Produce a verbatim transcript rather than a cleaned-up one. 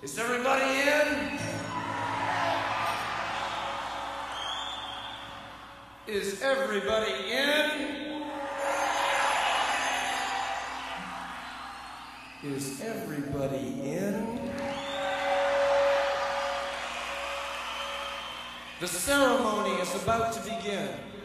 Is everybody in? Is everybody in? Is everybody in? The ceremony is about to begin.